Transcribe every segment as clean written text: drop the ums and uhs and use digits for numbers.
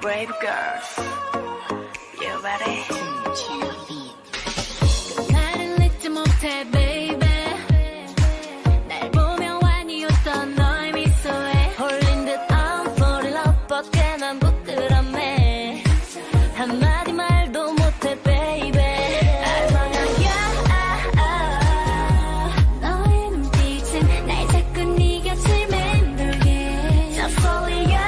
Brave girls, you ready? 나를 잊지 못해, baby. 날 보면 완이 웃던 너의 미소에 홀린 듯 I'm falling in love, but 꽤난 부끄럽네. 한마디 말도 못해, baby. 너의 눈빛은 날 자꾸 네 곁을 맴돌게. Just only you.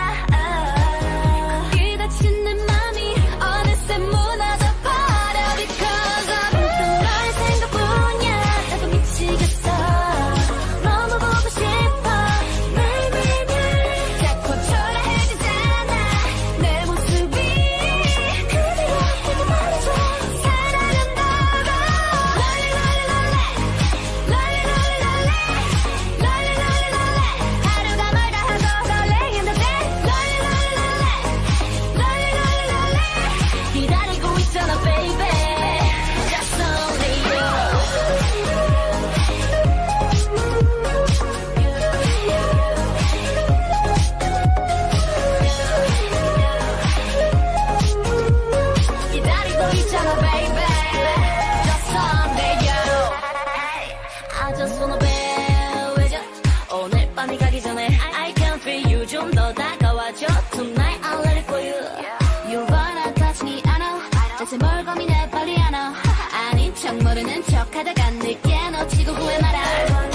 Tonight I'll let it for you. You wanna touch me, I know. 대체 뭘 고민해 빨리 안 와. 아닌 척 모르는 척 하다가 늦게 놓치고 후회 말아.